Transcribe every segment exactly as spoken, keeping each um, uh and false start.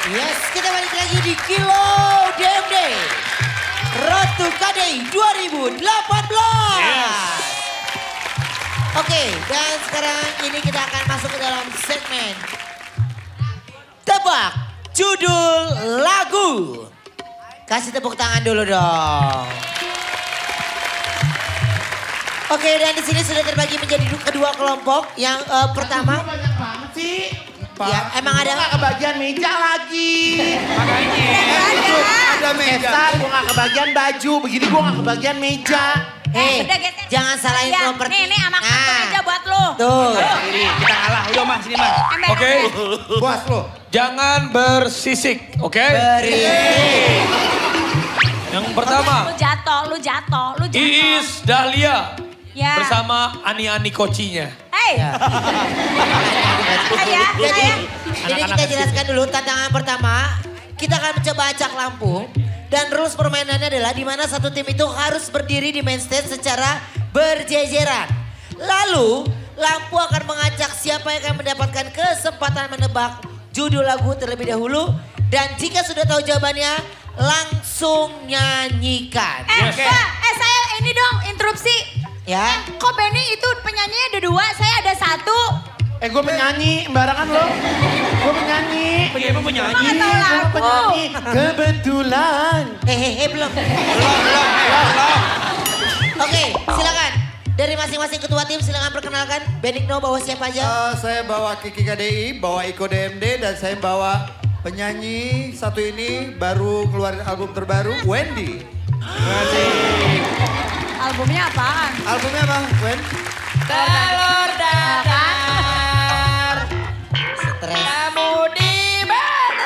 Yes, kita balik lagi di Kilo D M D. Road to K D I dua ribu delapan belas. Yes. Oke, dan sekarang ini kita akan masuk ke dalam segmen Tebak Judul Lagu. Kasih tepuk tangan dulu dong. Oke, dan di sini sudah terbagi menjadi kedua kelompok. Yang uh, pertama, banyak banget sih. Pak, ya, emang ada nggak kebagian meja lagi. Makanya ada, ada meja. Gue nggak kebagian baju, begini gue nggak kebagian meja. Hei, jangan salahin ya, properti. Nih, nih sama kartu meja buat lo. Tuh. Ini kita kalah, udah mah sini mah. Oke. Okay. Puas lo. Jangan bersisik, oke? Okay? Berisik. Yang pertama. Lu jatuh, lu jatuh, lu jatuh. Iis Dahlia. Ya. Bersama Ani-Ani kocinya. Hei. Ya. Saya, Jadi, saya. jadi kita jelaskan dulu tantangan pertama. Kita akan mencoba acak lampu. Dan rules permainannya adalah di mana satu tim itu harus berdiri di main stage secara berjejeran. Lalu lampu akan mengacak siapa yang akan mendapatkan kesempatan menebak judul lagu terlebih dahulu. Dan jika sudah tahu jawabannya langsung nyanyikan. Eh, Yes. Pak, eh saya ini dong interupsi. Ya. Kok Benny itu penyanyinya ada dua, saya ada satu. Eh gue penyanyi, sembarangan lo. Gue penyanyi. Emang penyanyi. Emang nggak tahu Gue lagu. penyanyi. Kebetulan. Hehehe belum. Belum, belum, eh, belum. Oke, silakan. Dari masing-masing ketua tim silakan perkenalkan. Benigno bawa siapa aja? Uh, saya bawa Kiki K D I, bawa Iko D M D, dan saya bawa penyanyi satu ini baru keluarin album terbaru, Wendy. Albumnya apaan? Albumnya apa, Wen? Telur dadar. Stres. Kamu di mana?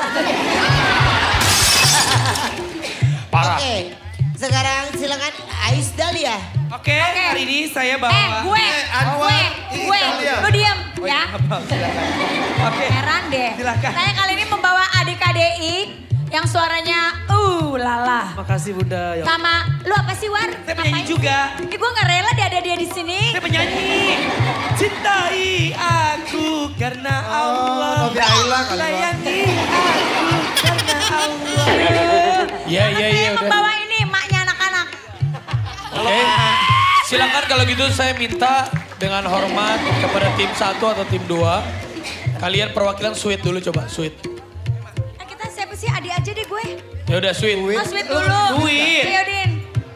Parah. Oke, sekarang silakan Ais Dahlia. Oke, hari ini saya bawa. Eh, gue, Eh, Anwar, gue, ini gue. Dahlia. Lu diem Oh, ya. iya, maaf, silakan. Oke. Heran deh. Silakan. Saya kali ini membawa adik K D I yang suaranya uh lala. Makasih Bunda. Ya. Sama, lu apa sih War? Saya penyanyi Ngapain? juga. Ih, gue gak rela dia ada dia di sini. Saya penyanyi. Cintai aku karena Allah. Novi Ayla kali, Bang. Sayangi aku karena Allah. Iya, iya, Saya iya udah. membawa ini maknya anak-anak. Oke. Silakan kalau gitu saya minta dengan hormat kepada tim satu atau tim dua. Kalian perwakilan sweet dulu coba, sweet. Eh, kita siapa sih? Adi aja deh gue. Ya udah sweet. Oh, sweet dulu. Sweet. Ayo, Din.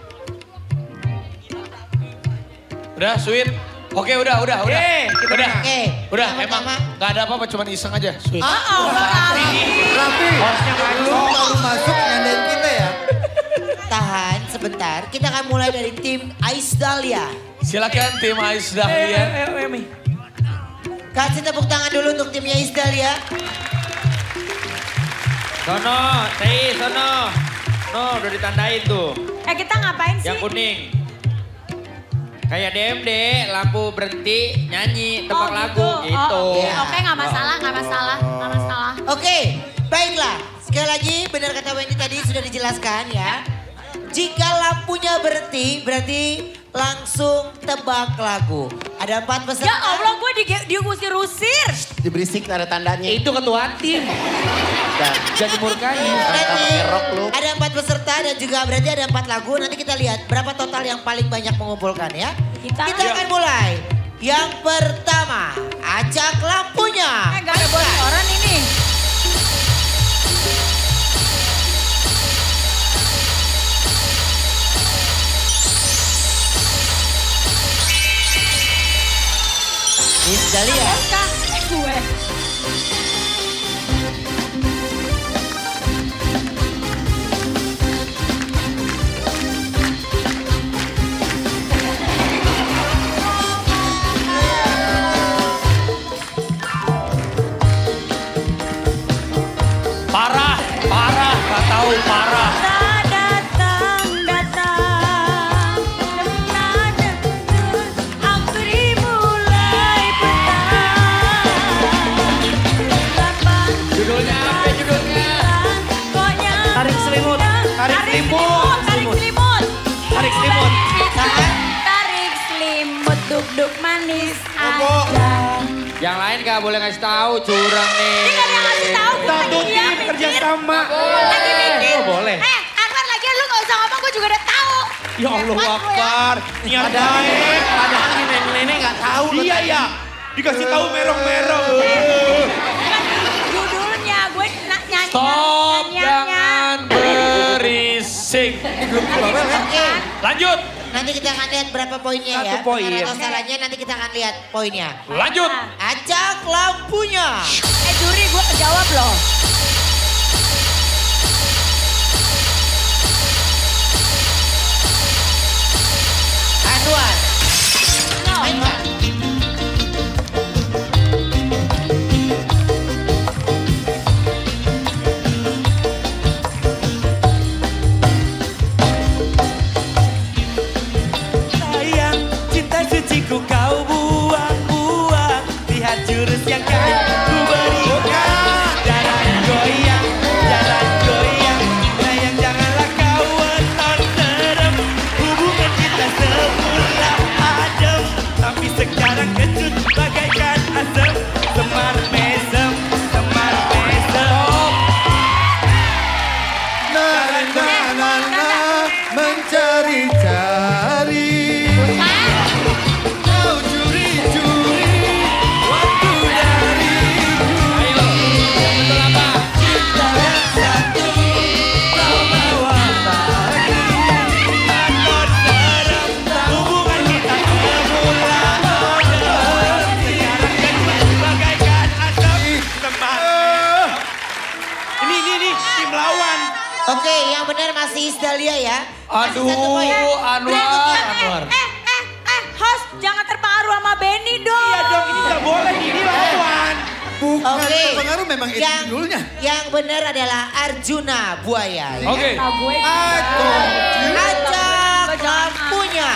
Udah sweet. Oke udah, udah, udah. Oke, kita udah. menang. Oke, Udah, yang emang pertama. nggak ada apa-apa, cuma iseng aja, sweet. Oh, oh, Rafi, lu baru masuk nyandain kita ya? Tahan sebentar, kita akan mulai dari tim Ais Dahlia. Silakan tim Ais Eh, Dahlia. eh, eh, eh, Mi. Kasih tepuk tangan dulu untuk timnya Ais Dahlia. Sono, Tei, sono. No, udah ditandain tuh. Eh, kita ngapain sih? Yang kuning. Kayak D M D, lampu berhenti, nyanyi, tebak Oh, lagu, gitu. gitu. Oh, Iya. Oke, nggak masalah, nggak masalah, nggak masalah. Oke, baiklah. Sekali lagi benar kata Wendy tadi sudah dijelaskan ya. Jika lampunya berhenti berarti langsung tebak lagu. Ada empat peserta. Ya Allah, gue di, diusir-usir. Diberisik ada tandanya. Itu ketua tim. Jadi murkanya. Berarti Rok lu. ada empat peserta dan juga berarti ada empat lagu. Nanti kita lihat berapa total yang paling banyak mengumpulkan ya. Kita- Kita akan mulai. Yang pertama, acak lampunya. Eh, gak ada bocoran ini. Miss Dahlia. Kak, eh, gue. Parah, parah, nggak tahu parah. Tak datang, datang. Nada akhir mulai petang. Lapang Judulnya apa judulnya? koknya Tarik selimut, tarik selimut. Tarik selimut. Tarik selimut. Tahan. Tarik selimut, duk-duk manis Apa? aja. Yang lain gak boleh ngasih tahu, curang nih. Ini gak ada yang ngasih tahu, gue Satu lagi tim, diam. kerja sama. Lagi mikir. Oh, boleh. Eh, Anwar lagi lu gak usah ngomong, gue juga udah tahu. Ya Allah Hebat lu ya. Akbar. Niat baik. Padahal ini nenek gak tahu. Iya ya. Dikasih tahu merong-merong. Judulnya gue na- nyanyi. Stop, nyanyiannya. jangan berisik. Oke, Lanjut, nanti kita akan lihat berapa poinnya Satu ya. poin. Benar atau salahnya nanti kita akan lihat poinnya. lanjut. Acak lampunya. Eh juri gue kejawab loh. Anwar. No. Mainkan. Sayang, cinta suciku kau buang-buang. Lihat jurus yang kan ku berikan. Jalan goyang, jalan goyang. Sayang janganlah kau weton serem. Hubungan kita semula adem, tapi sekarang kecut bagaikan asap. Semar mesem, semar mesem. Na na na na mencari-cari. Kau curi-curi waktu dariku. Ayo, betul apa? Cinta yang satu kau bawa lagi. Takut serem hubungan kita semula adem. Sekarang kecut bagaikan asap. Semar. Ini, ini, ini tim lawan. Oke, yang benar masih Isdalia ya. Masih Aduh, satu poin. Anwar, Berikutnya. Anwar. Eh, eh, eh, host jangan terpengaruh sama Benny dong. Iya dong, ini nggak boleh, ini lawan. Bukan Oke. pengaruh memang itu Yang, judulnya. yang benar adalah Arjuna Buaya. ya. Oke. Nah, gue Aku. Acak lampunya.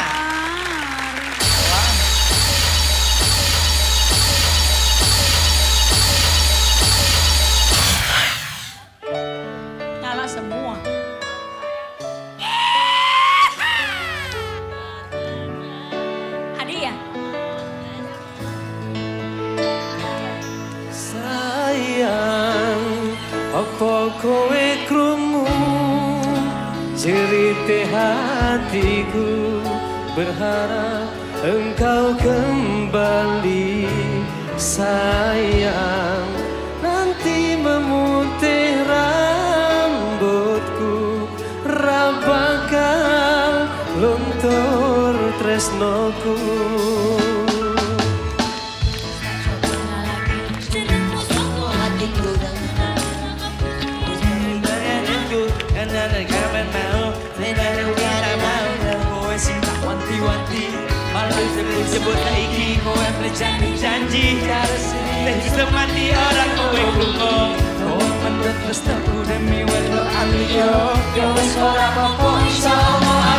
nyala semua. Adi ya? Sayang, apa kowe krungu cerita hatiku, berharap engkau kembali. Sayang, nanti memutih rambutku, rabakal luntur tresnoku. Sebut lagi kowe berjanji-janji dan semati orang kowe lungo. Kowe menurut restuku demi wedo alio. Yo wis ora apa-apa insyaallah.